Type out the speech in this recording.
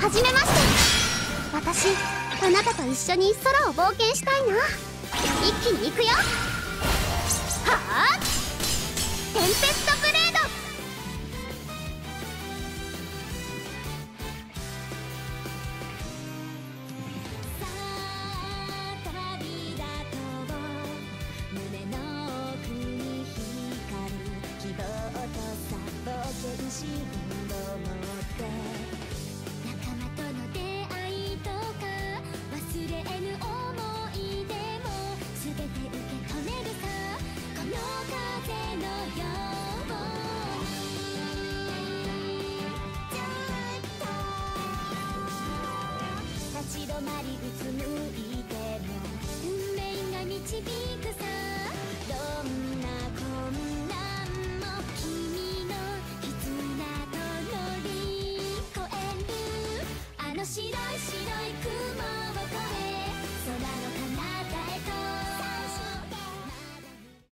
はじめまして。私あなたと一緒に空を冒険したいな。一気に行くよ。はあ、テンペストブレード。 さあ旅立とう、胸の奥に光る希望とさ冒険心を持って、仲間との出会いとか忘れぬ想い出も全て受け止めるさ、この風のようにずっと立ち止まりうつむいても運命が導くさ。